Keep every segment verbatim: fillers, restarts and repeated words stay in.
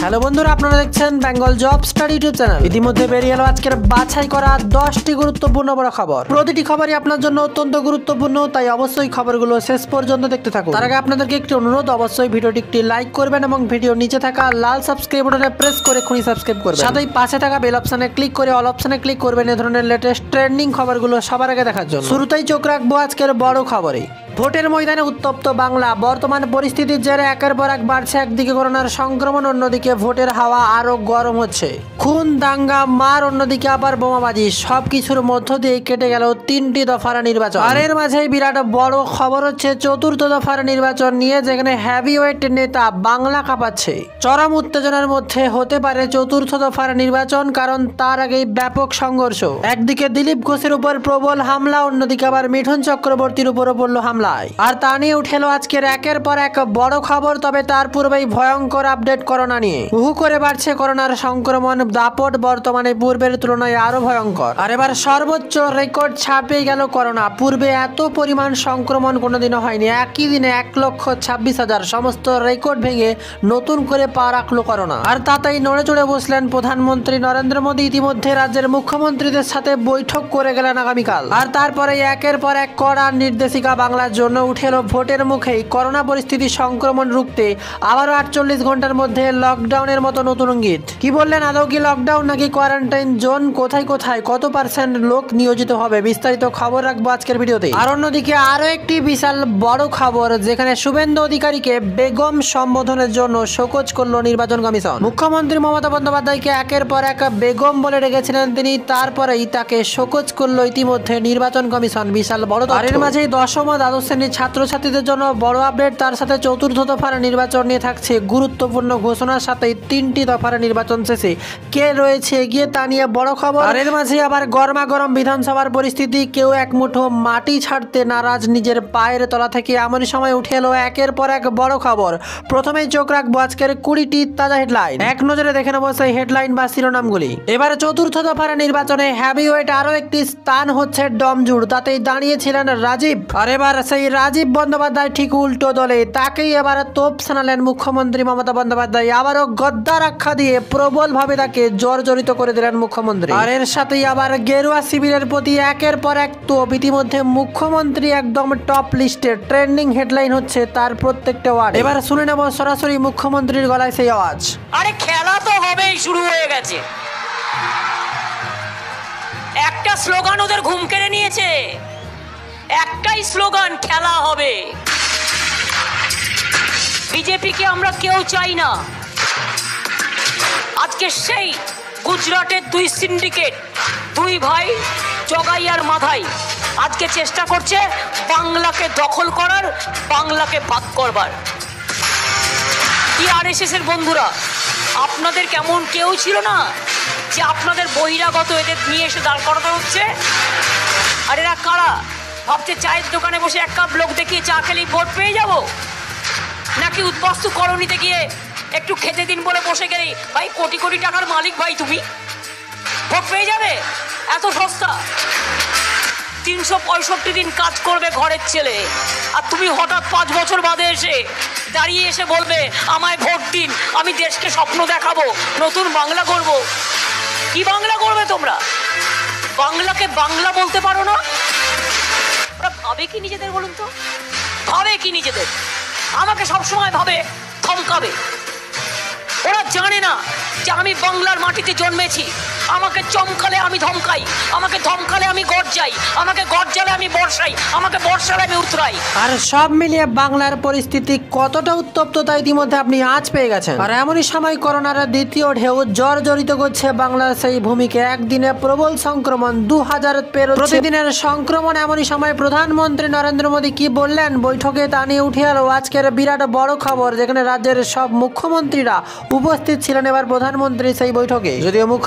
Hello বন্ধুরা, আপনারা দেখছেন Bengal job study YouTube channel. ইতিমধ্যে বেরিয়ে এলো আজকের বাছাই করা দশটি গুরুত্বপূর্ণ বড় খবর। প্রতিটি খবরই আপনার জন্য অত্যন্ত গুরুত্বপূর্ণ, তাই অবশ্যই খবরগুলো শেষ পর্যন্ত দেখতে থাকুন। তার আগে আপনাদেরকে একটি অনুরোধ, অবশ্যই ভিডিওটি একটি লাইক করবেন এবং ভিডিওর নিচে থাকা লাল সাবস্ক্রাইব বাটনে প্রেস করে খুনি সাবস্ক্রাইব করবেন। সাথেই পাশে থাকা বেল অপশনে ক্লিক করে অল অপশনে ক্লিক করবেন এই ধরনের লেটেস্ট ট্রেন্ডিং খবরগুলো সবার আগে দেখার জন্য। শুরুতেই চোখ রাখবো আজকের বড় খবরে। ভোটের ময়দানে উত্তপ্ত বাংলা। বর্তমান পরিস্থিতির জেরে একের পর এক বাড়ছে একদিকে করোনার সংক্রমণ, অন্যদিকে ভোটের হাওয়া আরো গরম হচ্ছে। খুন, দাঙ্গা, মার, অন্যদিকে আবার বোমাবাজি, সবকিছুর মধ্য দিয়ে কেটে গেল তিনটি দফার নির্বাচন। আর এর মাঝেই বিরাট বড় খবর হচ্ছে চতুর্থ দফার নির্বাচন নিয়ে, যেখানে হ্যাভিওয়েট নেতা বাংলা কাঁপাচ্ছে। চরম উত্তেজনার মধ্যে হতে পারে চতুর্থ দফার নির্বাচন, কারণ তার আগেই ব্যাপক সংঘর্ষ। একদিকে দিলীপ ঘোষের উপর প্রবল হামলা, অন্যদিকে আবার মিঠুন চক্রবর্তীর উপরও পড়ল হামলা। আর তা নিয়ে উঠে এলো আজকের একের পর এক বড় খবর। তবে তার পূর্বেই ভয়ঙ্কর আপডেট করোনা নিয়ে। হু করে বাড়ছে করোনার সংক্রমণ, দাপট বর্তমানে পূর্বের তুলনায় আরো ভয়ঙ্কর। আর এবার সর্বোচ্চ রেকর্ড ছাপিয়ে গেল করোনা। পূর্বে এত পরিমাণ সংক্রমণ কোনোদিনও হয়নি। একই দিনে এক লক্ষ ছাব্বিশ হাজার সমস্ত রেকর্ড ভেঙে নতুন করে পা রাখলো করোনা। আর তাতেই নড়ে চড়ে বসলেন প্রধানমন্ত্রী নরেন্দ্র মোদী। ইতিমধ্যে রাজ্যের মুখ্যমন্ত্রীদের সাথে বৈঠক করে গেলেন আগামীকাল। আর তারপরে একের পর এক কড়া নির্দেশিকা বাংলার জন্য উঠে এলো ভোটের মুখেই। করোনা পরিস্থিতি সংক্রমণ রুখতে আবারও আটচল্লিশ ঘন্টার মধ্যে লকডাউনের মতো নতুন ইঙ্গিত। কি বললেন, আদৌ কি লকডাউন নাকি কোয়ারেন্টাইন জোন, কোথায় কোথায় কত পার্সেন্ট লোক নিয়োজিত হবে, বিস্তারিত খবর রাখবো আজকের ভিডিওতে। আর অন্যদিকে আরো একটি বিশাল বড় খবর, যেখানে শুভেন্দু অধিকারীকে বেগম সম্বোধনের জন্য শোকজ করলো নির্বাচন কমিশন। মুখ্যমন্ত্রী মমতা বন্দ্যোপাধ্যায়কে একের পর এক বেগম বলে রেখেছিলেন তিনি, তারপরেই তাকে শোকজ করলো ইতিমধ্যে নির্বাচন কমিশন। বিশাল বড়। আর এর মাঝেই দশম ও দ্বাদশ শ্রেণীর ছাত্রছাত্রীদের জন্য বড় আপডেট। তার সাথে চতুর্থ দফার নির্বাচন নিয়ে থাকছে গুরুত্বপূর্ণ ঘোষণার সাথে তিনটি দফার নির্বাচন শেষে কে রয়েছে এগিয়ে, তা নিয়ে বড় খবর। আর এর মাঝে আবার গরমা গরম বিধানসভার পরিস্থিতি। কেউ এক মুঠো মাটি ছাড়তে নারাজ নিজের পায়ের তলা থেকে, এমনই সময় উঠে এলো একের পর এক বড় খবর। প্রথমেই চোখ রাখবো আজকের কুড়িটি তাজা হেডলাইন। এক নজরে দেখে নেবো সেই হেডলাইন বা শিরোনামগুলি। এবার চতুর্থ দফার নির্বাচনে হ্যাভিওয়েট আরো একটি স্থান হচ্ছে ডমজুড়। তাতেই দাঁড়িয়েছিলেন রাজীব। আর এবার সেই রাজীব বন্দ্যোপাধ্যায় ঠিক উল্টো দলে, তাকেই এবার তোপ শোনালেন মুখ্যমন্ত্রী মমতা বন্দ্যোপাধ্যায়। আবারও গদ্দার আখ্যা দিয়ে প্রবল ভাবে তাকে জর্জরিত করে দিলেন মুখ্যমন্ত্রী। আর এর সাথেই আবার গেরুয়া শিবিরের প্রতি একের পর এক তোপ। ইতিমধ্যে মুখ্যমন্ত্রী একদম টপ লিস্টে, ট্রেন্ডিং হেডলাইন হচ্ছে তার প্রত্যেকটা ওয়ার্ড। এবার শুনে নেব সরাসরি মুখ্যমন্ত্রীর গলায় সেই আওয়াজ। আরে খেলা তো হবেই, শুরু হয়ে গেছে। একটা স্লোগান ওদের ঘুম কেড়ে নিয়েছে, একটাই স্লোগান, খেলা হবে। বিজেপিকে আমরা কেউ চাই না। আজকে সেই গুজরাটের দুই সিন্ডিকেট, দুই ভাই জগাইয়ার মাথায় আজকে চেষ্টা করছে বাংলাকে দখল করার, বাংলাকে ভাগ করবার। কি আরএসএস এর বন্ধুরা, আপনাদের কেমন কেউ ছিল না যে আপনাদের বহিরাগত এদের নিয়ে এসে দাঁড় করাতে হচ্ছে? আর এরা কারা? ভাবছে চায়ের দোকানে বসে এক কাপ লোক দেখিয়ে চা খেলেই ভোট পেয়ে যাব, নাকি উদ্বস্তু কলোনিতে গিয়ে একটু খেতে দিন বলে বসে গেলেই ভাই কোটি কোটি টাকার মালিক ভাই তুমি ভোট পেয়ে যাবে? এত সস্তা? তিনশো পঁয়ষট্টি দিন কাজ করবে ঘরের ছেলে, আর তুমি হঠাৎ পাঁচ বছর বাদে এসে দাঁড়িয়ে এসে বলবে আমায় ভোট দিন, আমি দেশকে স্বপ্ন দেখাবো, নতুন বাংলা করব। কি বাংলা করবে তোমরা? বাংলাকে বাংলা বলতে পারো না? ওরা ভাবে কি নিজেদের বলুন তো? ভাবে কি নিজেদের? আমাকে সবসময় ভাবে থমকাবে। ওরা জানে না যে আমি বাংলার মাটিতে জন্মেছি। আমাকে চমকালে আমি ধমকাই, আমাকে ধমকালে আমি গর্জাই, আমাকে গর্জালে আমি বর্ষাই, আমাকে বর্ষালে আমি উতরাই। আর সব মিলিয়ে বাংলার পরিস্থিতি কতটা উত্তপ্ত তা ইতিমধ্যে আপনি আজ পেয়ে গেছেন। আর এমনই সময় করোনার দ্বিতীয় ঢেউ জর্জরিত করছে বাংলার সেই ভূমিকে। একদিনে প্রবল সংক্রমণ, দু হাজার পেরোচ্ছে প্রতিদিনের সংক্রমণ। এমনই সময় প্রধানমন্ত্রী নরেন্দ্র মোদী কি বললেন বৈঠকে, তা নিয়ে উঠে এলো আজকের বিরাট বড় খবর, যেখানে রাজ্যের সব মুখ্যমন্ত্রীরা উপস্থিত ছিলেন এবার প্রধানমন্ত্রী সেই বৈঠকে। যদিও মুখ্যমন্ত্রী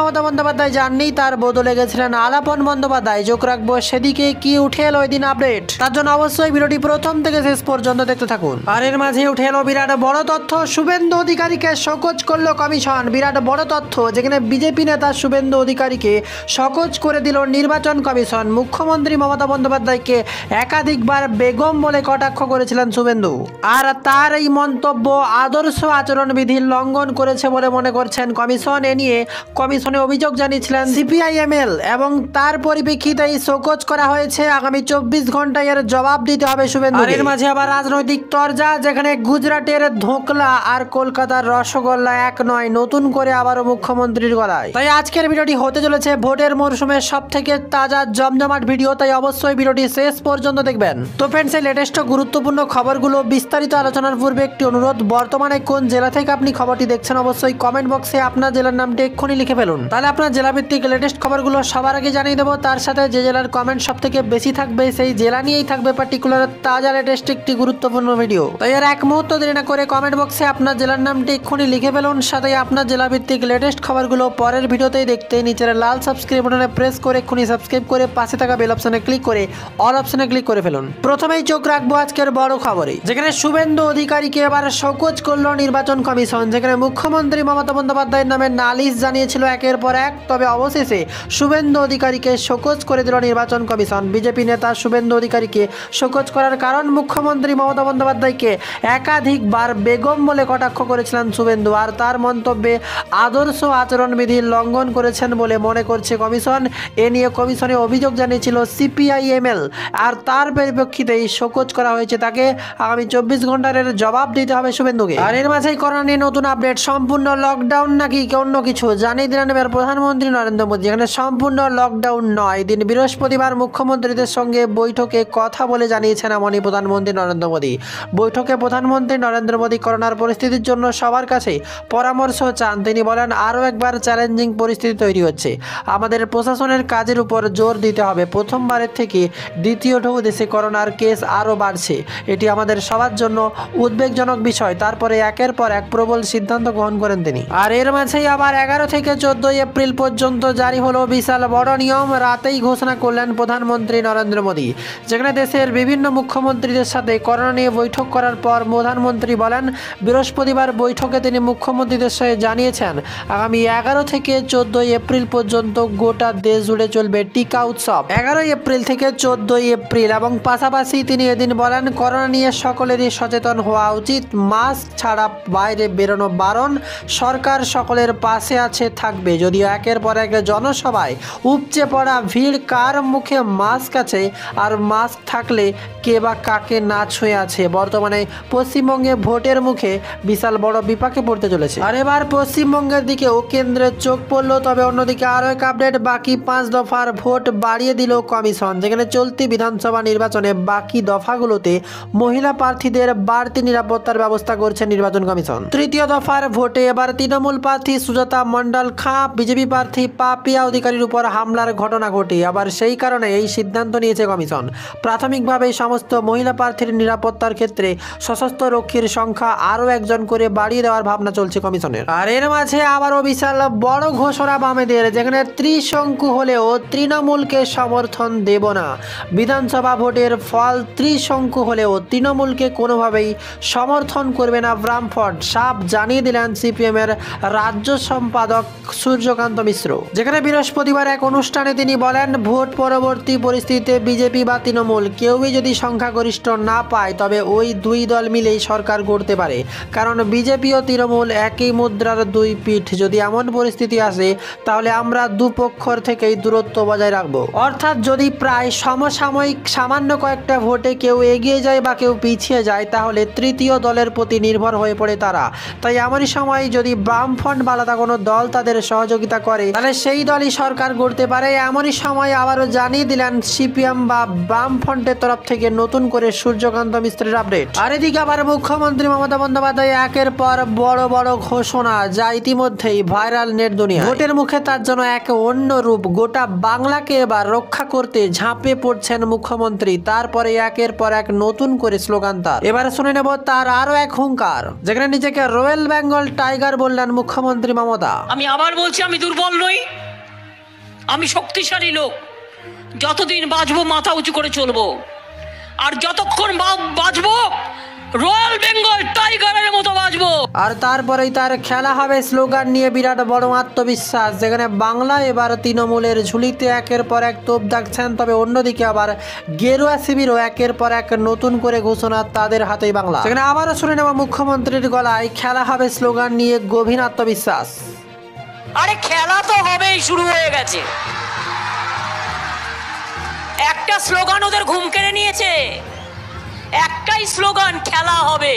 মমতা বন্দ্যোপাধ্যায় যাননি, তার বদলে গেছিলেন আলাপন বন্দ্যোপাধ্যায়। যোগ রাখবো সেদিকে কি উঠে এলো ওই দিন আপডেট, তার জন্য অবশ্যই ভিডিওটি প্রথম থেকে শেষ পর্যন্ত দেখতে থাকুন। আর এর মাঝে উঠে এলো বিরাট বড় তথ্য, শুভেন্দু অধিকারীকে শোকজ করলো কমিশন। বিরাট বড় তথ্য, যেখানে বিজেপি নেতা শুভেন্দু অধিকারীকে শোকজ করে দিল নির্বাচন কমিশন। মুখ্যমন্ত্রী মমতা বন্দ্যোপাধ্যায়কে একাধিকবার বেগম বলে কটাক্ষ করেছিলেন শুভেন্দু, আর তার এই মন্তব্য আদর্শ আচরণবিধির লঙ্ঘন করেছে বলে মনে করছেন কমিশন। এ নিয়ে কমিশনে অভিযোগ জানিয়েছিলেন সিপিআইএমএল এবং তার পরিপ্রেক্ষিতে এই শোকজ করা হয়েছে। আগামী চব্বিশ ঘন্টায় এর জবাব দিতে হবে শুভেন্দু। এর মাঝে আবার রাজনৈতিক তরজা, যেখানে গুজরাটের ধোকলা আর কলকাতার রসগোল্লা এক নয়, নতুন করে আবারও মুখ্যমন্ত্রীর গলায়। তাই আজকের ভিডিওটি হতে চলেছে ভোটের মরশুমের সব থেকে তাজা জমজমাট ভিডিও, তাই অবশ্যই ভিডিওটি শেষ পর্যন্ত দেখবেন। তো ফ্রেন্ডস, এই লেটেস্ট গুরুত্বপূর্ণ খবরগুলো বিস্তারিত আলোচনার পূর্বে একটি অনুরোধ, বর্তমানে কোন জেলা থেকে আপনি খবরটি দেখছেন অবশ্যই কমেন্ট বক্সে আপনার জেলার নামটি এক্ষুনি লিখে ফেলুন, তাহলে আপনার জেলাভিত্তিক লেটেস্ট খবরগুলো সবার আগে জানিয়ে দেবো। তার সাথে যে জেলার কমেন্ট সব থেকে বেশি থাকবে সেই জেলা নিয়েই থাকবে পার্টিকুলার তাজা লেটেস্ট একটি গুরুত্বপূর্ণ ভিডিও। তাই আর এক মুহূর্ত দেরি না করে কমেন্ট বক্সে আপনার জেলার নামটি এক্ষুনি লিখে ফেলুন। সাথে আপনার জেলাভিত্তিক লেটেস্ট খবরগুলো পরের ভিডিওতেই দেখতে নিচের লাল সাবস্ক্রাইব বাটনে প্রেস করে এক্ষুনি সাবস্ক্রাইব করে পাশে থাকা বেল অপশনে ক্লিক করে অল অপশনে ক্লিক করে ফেলুন। প্রথমেই চোখ রাখবো আজকের বড় খবরে, যেখানে শুভেন্দু অধিকারীকে এবার শোকজ করলো নির্বাচন কমিশন। যেখানে মুখ্যমন্ত্রী মমতা বন্দ্যোপাধ্যায়ের নামে নালিশ জানিয়েছিল একের পর এক, তবে অবশেষে শুভেন্দু অধিকারীকে শোকজ করে দিল নির্বাচন কমিশন। বিজেপি নেতা শুভেন্দু অধিকারীকে শোকজ করার কারণ, মুখ্যমন্ত্রী মমতা বন্দ্যোপাধ্যায়কে একাধিকবার বেগম বলে কটাক্ষ করেছিলেন শুভেন্দু, আর তার মন্তব্যে আদর্শ আচরণবিধির লঙ্ঘন করেছেন বলে মনে করছে কমিশন। এ নিয়ে কমিশনে অভিযোগ জানিয়েছিল সিপিআইএমএল, আর তার পরিপ্রেক্ষিতেই শোকজ করা হয়েছে তাকে। আগামী চব্বিশ ঘন্টার জবাব দিতে হবে শুভেন্দুকে। আর এর মাঝেই করোনা নিয়ে নতুন আপডেট, সম্পূর্ণ লকডাউন নাকি অন্য কিছু জানিয়ে দিলেন এবার প্রধানমন্ত্রী নরেন্দ্র মোদী। এখানে সম্পূর্ণ লকডাউন নয়, দিন বৃহস্পতিবার মুখ্যমন্ত্রীদের সঙ্গে বৈঠকে কথা বলে জানিয়েছেন এমনই প্রধানমন্ত্রী নরেন্দ্র মোদী। বৈঠকে প্রধানমন্ত্রী নরেন্দ্র মোদী করোনার পরিস্থিতির জন্য সবার কাছে পরামর্শ চান। তিনি বলেন, আরও একবার চ্যালেঞ্জিং পরিস্থিতি তৈরি হচ্ছে, আমাদের প্রশাসনের কাজের উপর জোর দিতে হবে। প্রথমবারের থেকে দ্বিতীয় ঢেউ দেশে করোনার কেস আরও বাড়ছে, এটি আমাদের সবার জন্য উদ্বেগজনক বিষয়। তারপরে একের পর এক প্রবল সিদ্ধান্ত গ্রহণ করেন তিনি। আর এর মাঝেই আবার এগারো থেকে চোদ্দই এপ্রিল পর্যন্ত জারি হলো বিশাল বড় নিয়ম, রাতেই ঘোষণা করলেন প্রধানমন্ত্রী নরেন্দ্র মোদী। যেখানে দেশের বিভিন্ন মুখ্যমন্ত্রীদের সাথে করোনা নিয়ে বৈঠক করার পর প্রধানমন্ত্রী বলেন, বৃহস্পতিবার বৈঠকে তিনি মুখ্যমন্ত্রীদের সাথে জানিয়েছেন আগামী এগারো থেকে চোদ্দই এপ্রিল পর্যন্ত গোটা দেশ জুড়ে চলবে টিকা উৎসব। এগারোই এপ্রিল থেকে চোদ্দই এপ্রিল এবং পাশাপাশি তিনি এদিন বলেন, করোনা নিয়ে সকলেরই সচেতন হওয়া উচিত, মাস্ক ছাড়া বাইরে বেরোনো বারণ, সরকার সকলের পাশে আছে থাকবে। যদিও একের পর এক জনসভায় উপচে পড়া ভিড়, কার মুখে মাস্ক আছে আর মাস্ক থাকলে কে বা কাকে না ছুঁয়ে আছে, বর্তমানে পশ্চিমবঙ্গে ভোটের মুখে বিশাল বড় বিপাকে পড়তে চলেছে। আর এবার পশ্চিমবঙ্গের দিকে ও কেন্দ্রের চোখ পড়লো। তবে অন্যদিকে আরও এক আপডেট, বাকি পাঁচ দফার ভোট বাড়িয়ে দিল কমিশন। যেখানে চলতি বিধানসভা নির্বাচনে বাকি দফাগুলোতে মহিলা প্রার্থীদের বাড়তি নিরাপত্তার ব্যবস্থা করছে নির্বাচন কমিশন। তৃতীয় দফার ভোটে এবার তৃণমূল প্রার্থী সুজাতা মণ্ডল খাঁ বিজেপি প্রার্থী পাপিয়া অধিকারীর উপর হামলার ঘটনা ঘটে, আবার সেই কারণে এই সিদ্ধান্ত নিয়েছে কমিশন। প্রাথমিকভাবে সমস্ত মহিলা প্রার্থীর নিরাপত্তার ক্ষেত্রে সশস্ত্র রক্ষীর সংখ্যা আরও একজন করে বাড়িয়ে দেওয়ার ভাবনা চলছে কমিশনের। আর এর মাঝে আবারও বিশাল বড় ঘোষণা বামেদের, যেখানে ত্রিশঙ্কু হলেও তৃণমূলকে সমর্থন দেব না। বিধানসভা ভোটের ফল ত্রিশঙ্কু হলেও তৃণমূলকে কোনোভাবেই সমর্থন করবে না বামফ্রন্ট, সাফ জানিয়ে দিলেন সিপিএম এর রাজ্য সম্পাদক সূর্যকান্ত মিশ্র। যেখানে বৃহস্পতিবার এক অনুষ্ঠানে তিনি বলেন, ভোট পরবর্তী পরিস্থিতিতে বিজেপি বা তৃণমূল কেউই যদি সংখ্যাগরিষ্ঠ না পায় তবে ওই দুই দল মিলেই সরকার গড়তে পারে, কারণ বিজেপি ও তৃণমূল একই মুদ্রার দুই পিঠ। যদি এমন পরিস্থিতি আসে তাহলে আমরা দুপক্ষর থেকেই দূরত্ব বজায় রাখবো, অর্থাৎ যদি প্রায় সমসাময়িক সামান্য কয়েকটা ভোটে কেউ এগিয়ে যায় বা কেউ পিছিয়ে যায় তাহলে তৃতীয় দলের প্রতি নির্ভর হয়ে পড়ে তারা। তাই এমনই সময় যদি বামফ্রন্ট বা আলাদা কোনো দল তাদের সহযোগিতা করে তাহলে সেই দলই সরকার গড়তে পারে। এমনই সময় আবারও জানিয়ে দিলেন সিপিএম বা বামফ্রন্টের তরফ থেকে নতুন করে সূর্যকান্ত মিশ্রের আপডেট। আর এদিকে আবার মুখ্যমন্ত্রী মমতা বন্দ্যোপাধ্যায় একের পর বড় বড় ঘোষণা, যা ইতিমধ্যেই ভাইরাল নেট দুনিয়া। ভোটের মুখে তার জন্য এক অন্য রূপ, গোটা বাংলাকে এবার রক্ষা করতে ঝাঁপে পড়ছেন মুখ্যমন্ত্রী। তারপরে একের পর এক নতুন করে স্লোগান তার। এবার শুনে নেব তার আরো এক হুঙ্কার, যেখানে নিজেকে রয়্যাল বেঙ্গল টাইগার বললেন মুখ্যমন্ত্রী মমতা। আমি আবার বলছি, আমি দুর্বল নই, আমি শক্তিশালী লোক, যতদিন বাঁচবো মাথা উঁচু করে চলবো, আর যতক্ষণ বা- বাঁচবো রয়্যাল বেঙ্গল টাইগারের মতো বাঁচবো। আর তারপরেই তার খেলা হবে স্লোগান নিয়ে বিরাট বড় আত্মবিশ্বাস, যেখানে বাংলা এবার তৃণমূলের ঝুলিতে একের পর এক তোপ দাগছেন। তবে অন্যদিকে আবার গেরুয়া শিবিরও একের পর এক নতুন করে ঘোষণা তাদের হাতেই বাংলা। সেখানে আবারও শুনে নেওয়া মুখ্যমন্ত্রীর গলায় খেলা হবে স্লোগান নিয়ে গভীর আত্মবিশ্বাস। আরে খেলা তো হবেই, শুরু হয়ে গেছে। একটা স্লোগান ওদের ঘুম কেড়ে নিয়েছে, একটাই স্লোগান, খেলা হবে।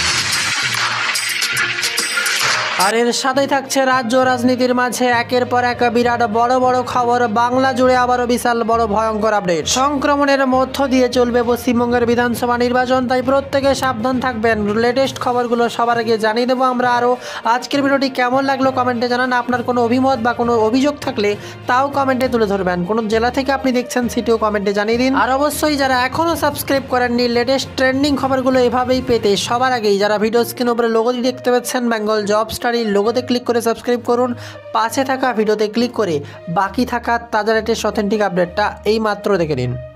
আর এর সাথেই থাকছে রাজ্য রাজনীতির মাঝে একের পর এক বিরাট বড় বড় খবর। বাংলা জুড়ে আবারও বিশাল বড় ভয়ঙ্কর আপডেট। সংক্রমণের মধ্য দিয়ে চলবে পশ্চিমবঙ্গের বিধানসভা নির্বাচন, তাই প্রত্যেকে সাবধান থাকবেন। লেটেস্ট খবরগুলো সবার আগে জানিয়ে দেবো আমরা। আরও আজকের ভিডিওটি কেমন লাগলো কমেন্টে জানান। আপনার কোনো অভিমত বা কোনো অভিযোগ থাকলে তাও কমেন্টে তুলে ধরবেন। কোন জেলা থেকে আপনি দেখছেন সেটিও কমেন্টে জানিয়ে দিন। আর অবশ্যই যারা এখনও সাবস্ক্রাইব করেননি লেটেস্ট ট্রেন্ডিং খবরগুলো এভাবেই পেতে সবার আগেই যারা ভিডিও স্ক্রিন উপরে লোগোটি দেখতে পাচ্ছেন বেঙ্গল জব স্টাডি লোগোতে ক্লিক করে সাবস্ক্রাইব করুন। পাশে থাকা ভিডিওতে ক্লিক করে বাকি থাকা তাজা লেটেস্ট অথেন্টিক আপডেটটা এই মাত্র দেখে নিন।